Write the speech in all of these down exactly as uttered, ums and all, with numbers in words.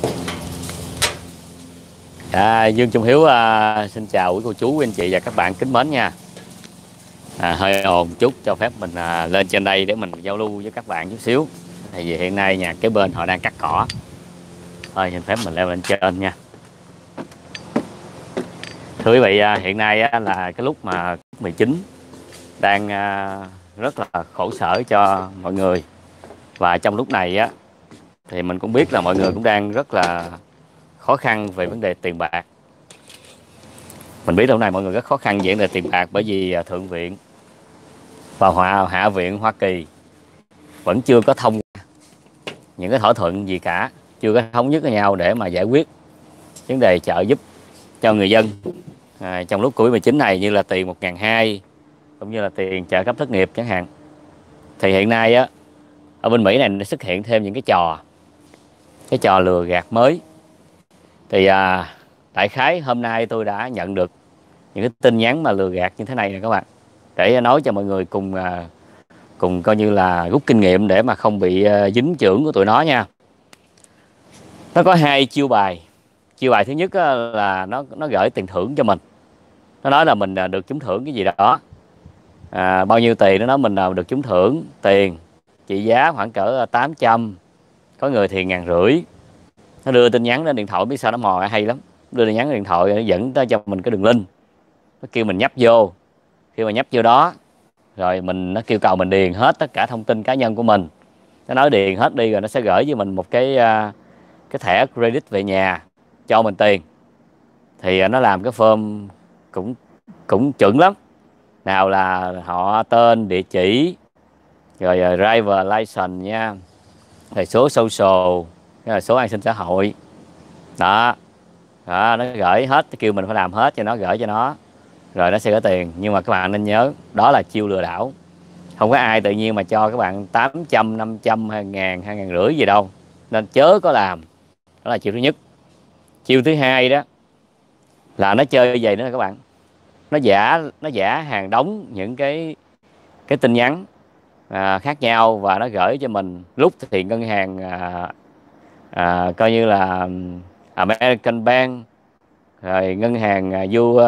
À, Dương Trung Hiếu à, xin chào quý cô chú, quý anh chị và các bạn kính mến nha. À, hơi ồn chút, cho phép mình à, lên trên đây để mình giao lưu với các bạn chút xíu. Thì vì hiện nay nhà kế bên họ đang cắt cỏ, thôi xin phép mình leo lên trên nha. Thưa quý vị, à, hiện nay á, là cái lúc mà covid mười chín đang à, rất là khổ sở cho mọi người. Và trong lúc này á, thì mình cũng biết là mọi người cũng đang rất là khó khăn về vấn đề tiền bạc. Mình biết lúc này mọi người rất khó khăn về vấn đề tiền bạc, bởi vì à, Thượng viện và Hạ, Hạ viện Hoa Kỳ vẫn chưa có thông những cái thỏa thuận gì cả, chưa có thống nhất với nhau để mà giải quyết vấn đề trợ giúp cho người dân à, trong lúc covid mười chín này, như là tiền một ngàn hai trăm cũng như là tiền trợ cấp thất nghiệp chẳng hạn. Thì hiện nay á, ở bên Mỹ này nó xuất hiện thêm những cái trò cái trò lừa gạt mới. Thì à, đại khái hôm nay tôi đã nhận được những cái tin nhắn mà lừa gạt như thế này nè các bạn, để nói cho mọi người cùng à, cùng coi như là rút kinh nghiệm để mà không bị à, dính chưởng của tụi nó nha. Nó có hai chiêu bài. Chiêu bài thứ nhất á, là nó nó gửi tiền thưởng cho mình. Nó nói là mình à, được trúng thưởng cái gì đó, à, bao nhiêu tiền. Nó nói mình à, được trúng thưởng tiền trị giá khoảng cỡ tám trăm, có người thì ngàn rưỡi. Nó đưa tin nhắn lên điện thoại, biết sao nó mò hay lắm. Đưa tin nhắn lên điện thoại, nó dẫn tới cho mình cái đường link, nó kêu mình nhấp vô. Khi mà nhấp vô đó rồi mình nó kêu cầu mình điền hết tất cả thông tin cá nhân của mình. Nó nói điền hết đi rồi nó sẽ gửi với mình một cái à, cái thẻ credit về nhà cho mình tiền. Thì à, nó làm cái form cũng cũng chuẩn lắm. Nào là họ tên, địa chỉ, rồi uh, driver license nha, rồi số social, rồi số an sinh xã hội đó. Đó, nó gửi hết, kêu mình phải làm hết cho nó, gửi cho nó rồi nó sẽ gửi tiền. Nhưng mà các bạn nên nhớ, đó là chiêu lừa đảo. Không có ai tự nhiên mà cho các bạn tám trăm, năm trăm, hai ngàn, hai ngàn rưỡi gì đâu, nên chớ có làm. Đó là chiêu thứ nhất. Chiêu thứ hai đó là nó chơi vậy nữa các bạn. Nó giả nó giả hàng đống những cái cái tin nhắn à, khác nhau, và nó gửi cho mình. Lúc thì ngân hàng à, à, coi như là American Bank, rồi ngân hàng à, U, uh,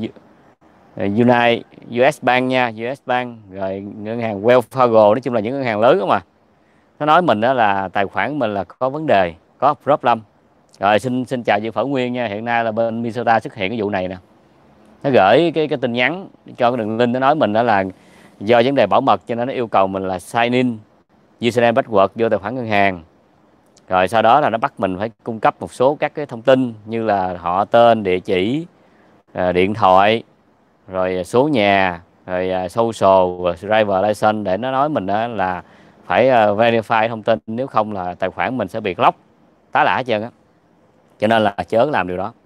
United u ét Bank nha, u ét Bank, rồi ngân hàng Wells Fargo. Nói chung là những ngân hàng lớn đó mà. Nó nói mình đó là tài khoản mình là có vấn đề, có problem. Rồi xin xin chào chị Phở Nguyên nha, hiện nay là bên Minnesota xuất hiện cái vụ này nè. Nó gửi cái cái tin nhắn cho cái đường link, nó nói mình đó là do vấn đề bảo mật cho nên nó yêu cầu mình là sign in username password vô tài khoản ngân hàng. Rồi sau đó là nó bắt mình phải cung cấp một số các cái thông tin như là họ tên, địa chỉ, điện thoại, rồi số nhà, rồi social, rồi driver license, để nó nói mình đó là phải verify thông tin, nếu không là tài khoản mình sẽ bị lock tá lả hết trơn á. Cho nên là chớ làm điều đó.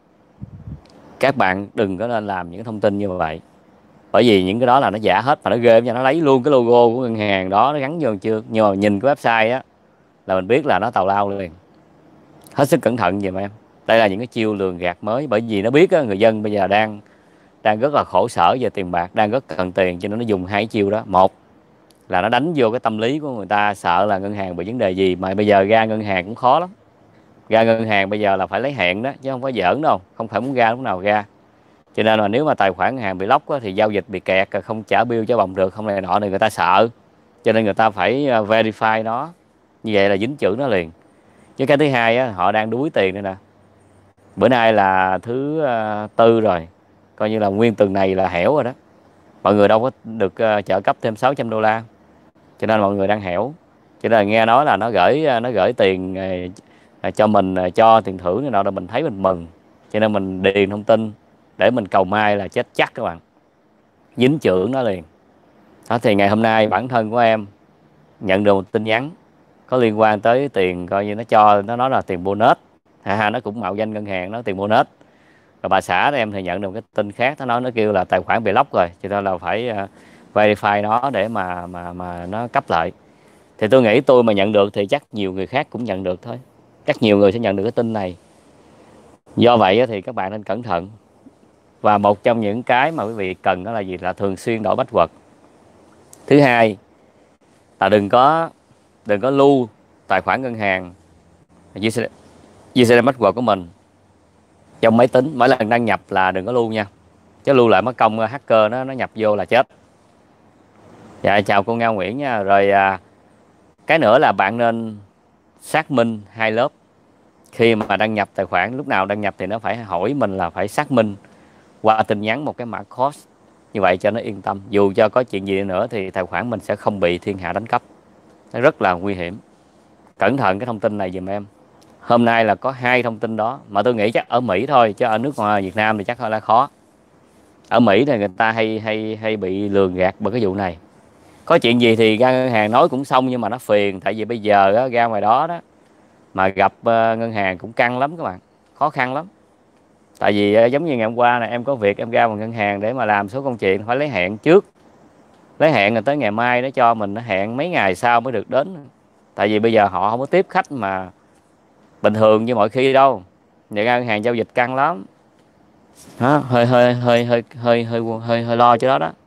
Các bạn đừng có nên làm những thông tin như vậy, bởi vì những cái đó là nó giả hết, mà nó ghê nha. Nó lấy luôn cái logo của ngân hàng đó, nó gắn vô chưa, nhưng mà nhìn cái website á là mình biết là nó tào lao liền. Hết sức cẩn thận giùm em. Đây là những cái chiêu lường gạt mới, bởi vì nó biết á, người dân bây giờ đang đang rất là khổ sở về tiền bạc, đang rất cần tiền, cho nên nó dùng hai chiêu đó. Một là nó đánh vô cái tâm lý của người ta, sợ là ngân hàng bị vấn đề gì, mà bây giờ ra ngân hàng cũng khó lắm. Ra ngân hàng bây giờ là phải lấy hẹn đó, chứ không có giỡn đâu, không phải muốn ra lúc nào ra. Cho nên là nếu mà tài khoản ngân hàng bị lock á, thì giao dịch bị kẹt, không trả bill cho bằng được, không này nọ, thì người ta sợ. Cho nên người ta phải verify nó, như vậy là dính chưởng nó liền. Chứ cái thứ hai á, họ đang đuối tiền nữa nè. Bữa nay là thứ uh, tư rồi, coi như là nguyên tuần này là hẻo rồi đó. Mọi người đâu có được uh, trợ cấp thêm sáu trăm đô la, cho nên mọi người đang hẻo. Cho nên là nghe nói là nó gửi nó gửi tiền uh, cho mình, uh, cho tiền thưởng này nọ, là mình thấy mình mừng. Cho nên mình điền thông tin để mình cầu may là chết chắc các bạn, dính chưởng nó liền. Đó, thì ngày hôm nay bản thân của em nhận được một tin nhắn có liên quan tới tiền, coi như nó cho, nó nói là tiền bonus. Ha, nó cũng mạo danh ngân hàng, nó tiền bonus. Rồi bà xã em thì nhận được cái tin khác, nó nói, nó kêu là tài khoản bị lock rồi, cho nên là phải uh, verify nó để mà mà mà nó cấp lại. Thì tôi nghĩ tôi mà nhận được thì chắc nhiều người khác cũng nhận được thôi, chắc nhiều người sẽ nhận được cái tin này. Do vậy thì các bạn nên cẩn thận. Và một trong những cái mà quý vị cần đó là gì? Là thường xuyên đổi password. Thứ hai là đừng có đừng có lưu tài khoản ngân hàng username password của mình trong máy tính. Mỗi lần đăng nhập là đừng có lưu nha, chứ lưu lại mất công hacker nó nó nhập vô là chết. Dạ chào cô Nga Nguyễn nha. Rồi à, cái nữa là bạn nên xác minh hai lớp khi mà đăng nhập tài khoản. Lúc nào đăng nhập thì nó phải hỏi mình là phải xác minh qua tin nhắn một cái mã code, như vậy cho nó yên tâm. Dù cho có chuyện gì nữa thì tài khoản mình sẽ không bị thiên hạ đánh cắp. Nó rất là nguy hiểm. Cẩn thận cái thông tin này giùm em. Hôm nay là có hai thông tin đó, mà tôi nghĩ chắc ở Mỹ thôi, chứ ở nước ngoài Việt Nam thì chắc là khó. Ở Mỹ thì người ta hay hay hay bị lường gạt bởi cái vụ này. Có chuyện gì thì ra ngân hàng nói cũng xong, nhưng mà nó phiền. Tại vì bây giờ đó, ra ngoài đó đó mà gặp uh, ngân hàng cũng căng lắm các bạn, khó khăn lắm. Tại vì uh, giống như ngày hôm qua này em có việc em ra vào ngân hàng để mà làm số công chuyện, phải lấy hẹn trước. Lấy hẹn rồi tới ngày mai nó cho mình, nó hẹn mấy ngày sau mới được đến. Tại vì bây giờ họ không có tiếp khách mà bình thường như mọi khi đâu. Vậy ra ngân hàng giao dịch căng lắm. Đó, hơi hơi hơi hơi hơi hơi hơi hơi lo cho đó đó.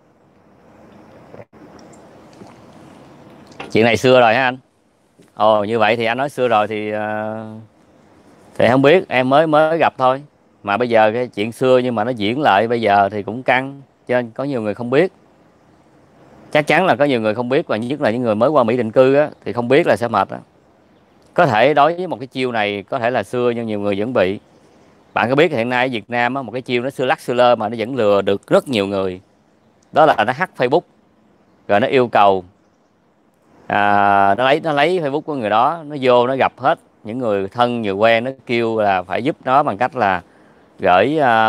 Chuyện này xưa rồi hả anh? Ồ như vậy thì anh nói xưa rồi thì uh, thì không biết, em mới mới gặp thôi. Mà bây giờ cái chuyện xưa nhưng mà nó diễn lại bây giờ thì cũng căng, cho nên có nhiều người không biết. Chắc chắn là có nhiều người không biết, và nhất là những người mới qua Mỹ định cư á, thì không biết là sẽ mệt á. Có thể đối với một cái chiêu này có thể là xưa nhưng nhiều người vẫn bị. Bạn có biết hiện nay ở Việt Nam á, một cái chiêu nó xưa lắc xưa lơ mà nó vẫn lừa được rất nhiều người. Đó là nó hack Facebook, rồi nó yêu cầu à, nó lấy nó lấy Facebook của người đó, nó vô nó gặp hết những người thân người quen, nó kêu là phải giúp nó bằng cách là gửi à,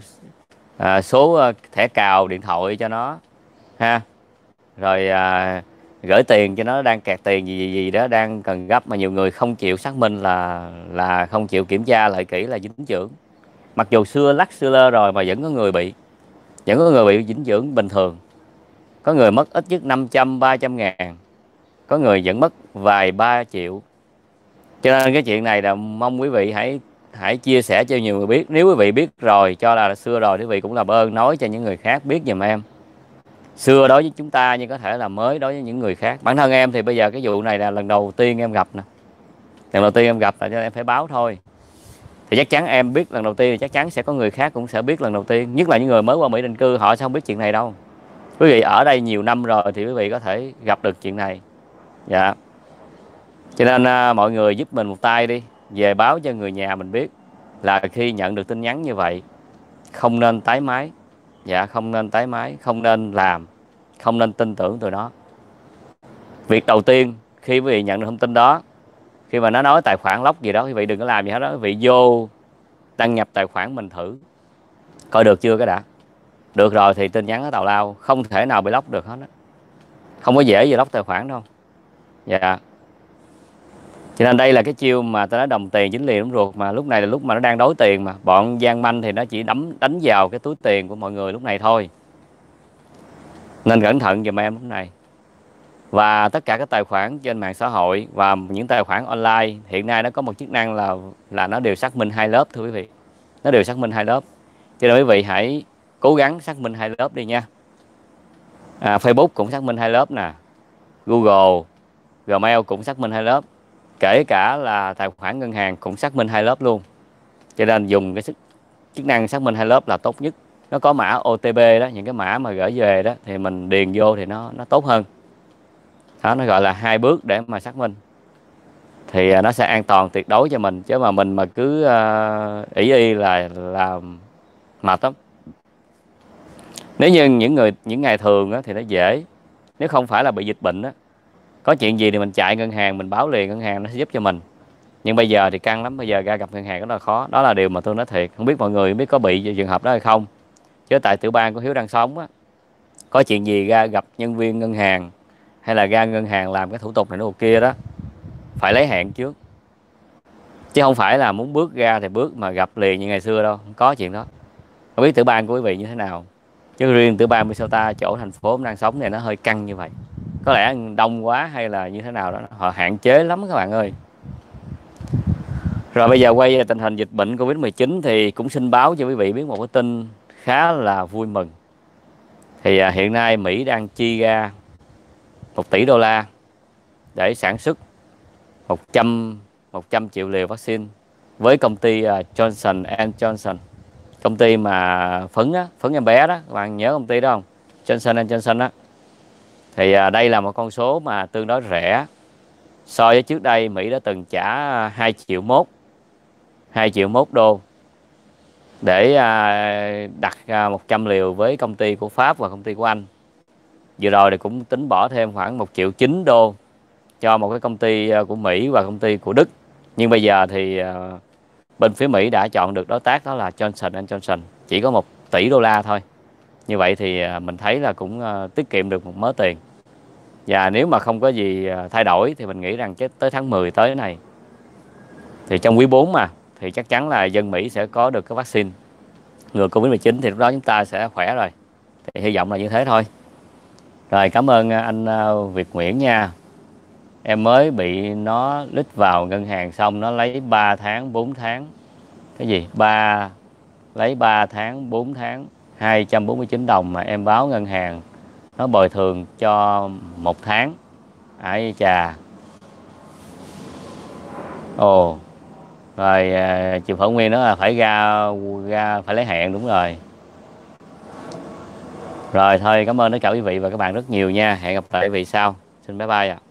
à, số thẻ cào điện thoại cho nó ha, rồi à, gửi tiền cho nó, đang kẹt tiền gì gì, gì đó đang cần gấp, mà nhiều người không chịu xác minh là là không chịu kiểm tra lại kỹ là dính chưởng. Mặc dù xưa lắc xưa lơ rồi mà vẫn có người bị, vẫn có người bị dính chưởng bình thường. Có người mất ít nhất năm trăm ba trăm ngàn, có người vẫn mất vài ba triệu. Cho nên cái chuyện này là mong quý vị hãy hãy chia sẻ cho nhiều người biết. Nếu quý vị biết rồi cho là xưa rồi, quý vị cũng làm ơn nói cho những người khác biết giùm em. Xưa đối với chúng ta nhưng có thể là mới đối với những người khác. Bản thân em thì bây giờ cái vụ này là lần đầu tiên em gặp nè, lần đầu tiên em gặp là cho em phải báo thôi. Thì chắc chắn em biết lần đầu tiên thì chắc chắn sẽ có người khác cũng sẽ biết lần đầu tiên. Nhất là những người mới qua Mỹ định cư, họ sẽ không biết chuyện này đâu. Quý vị ở đây nhiều năm rồi thì quý vị có thể gặp được chuyện này. Dạ. Cho nên à, mọi người giúp mình một tay đi, về báo cho người nhà mình biết là khi nhận được tin nhắn như vậy không nên tái máy. Dạ, không nên tái máy, không nên làm, không nên tin tưởng tụi nó. Việc đầu tiên khi quý vị nhận được thông tin đó, khi mà nó nói tài khoản lóc gì đó, quý vị đừng có làm gì hết đó. Quý vị vô đăng nhập tài khoản mình thử coi được chưa cái đã. Được rồi thì tin nhắn nó tào lao, không thể nào bị lóc được hết đó. Không có dễ gì lóc tài khoản đâu. Dạ. Cho nên đây là cái chiêu mà ta nói đồng tiền dính liền đúng ruột, mà lúc này là lúc mà nó đang đối tiền, mà bọn gian manh thì nó chỉ đấm đánh vào cái túi tiền của mọi người lúc này thôi. Nên cẩn thận giùm em lúc này. Và tất cả các tài khoản trên mạng xã hội và những tài khoản online hiện nay nó có một chức năng là là nó đều xác minh hai lớp thưa quý vị. Nó đều xác minh hai lớp. Cho nên quý vị hãy cố gắng xác minh hai lớp đi nha. À, Facebook cũng xác minh hai lớp nè, Google, Gmail cũng xác minh hai lớp, kể cả là tài khoản ngân hàng cũng xác minh hai lớp luôn. Cho nên dùng cái chức năng xác minh hai lớp là tốt nhất. Nó có mã ô tê pê đó, những cái mã mà gửi về đó thì mình điền vô thì nó nó tốt hơn. Đó, nó gọi là hai bước để mà xác minh thì nó sẽ an toàn tuyệt đối cho mình. Chứ mà mình mà cứ uh, ý y là là mệt lắm. Nếu như những người những ngày thường á, thì nó dễ. Nếu không phải là bị dịch bệnh á, có chuyện gì thì mình chạy ngân hàng mình báo liền, ngân hàng nó sẽ giúp cho mình. Nhưng bây giờ thì căng lắm, bây giờ ra gặp ngân hàng rất là khó. Đó là điều mà tôi nói thiệt. Không biết mọi người biết có bị trường hợp đó hay không. Chứ tại tiểu bang của Hiếu đang sống á, có chuyện gì ra gặp nhân viên ngân hàng hay là ra ngân hàng làm cái thủ tục này nó kia đó, phải lấy hẹn trước. Chứ không phải là muốn bước ra thì bước mà gặp liền như ngày xưa đâu. Không có chuyện đó. Không biết tiểu bang của quý vị như thế nào. Chứ riêng tiểu bang Minnesota, chỗ thành phố đang sống này nó hơi căng như vậy. Có lẽ đông quá hay là như thế nào đó, họ hạn chế lắm các bạn ơi. Rồi bây giờ quay về tình hình dịch bệnh Covid mười chín thì cũng xin báo cho quý vị biết một cái tin khá là vui mừng. Thì à, hiện nay Mỹ đang chi ra một tỷ đô la để sản xuất một trăm triệu liều vaccine với công ty uh, Johnson and Johnson, công ty mà phấn á, phấn em bé đó, các bạn nhớ công ty đó không? Johnson and Johnson á. Thì uh, đây là một con số mà tương đối rẻ. So với trước đây Mỹ đã từng trả hai triệu mốt, hai triệu mốt đô để uh, đặt uh, một trăm liều với công ty của Pháp và công ty của Anh. Vừa rồi thì cũng tính bỏ thêm khoảng một triệu chín đô cho một cái công ty của Mỹ và công ty của Đức. Nhưng bây giờ thì uh, bên phía Mỹ đã chọn được đối tác, đó là Johnson and Johnson, chỉ có một tỷ đô la thôi. Như vậy thì uh, mình thấy là cũng uh, tiết kiệm được một mớ tiền. Và nếu mà không có gì uh, thay đổi thì mình nghĩ rằng tới tháng mười tới này, thì trong quý bốn mà, thì chắc chắn là dân Mỹ sẽ có được cái vaccine ngừa Covid mười chín, thì lúc đó chúng ta sẽ khỏe rồi. Thì hy vọng là như thế thôi. Rồi, cảm ơn anh Việt Nguyễn nha. Em mới bị nó lít vào ngân hàng xong nó lấy ba tháng, bốn tháng. Cái gì? ba lấy ba tháng, bốn tháng, hai trăm bốn mươi chín đồng mà em báo ngân hàng nó bồi thường cho một tháng. Ai chà. Ồ. Rồi chị Phở Nguyên đó là phải ra ra phải lấy hẹn, đúng rồi. Rồi thôi, cảm ơn tất cả quý vị và các bạn rất nhiều nha. Hẹn gặp lại quý vị sau. Xin bye bye ạ. À.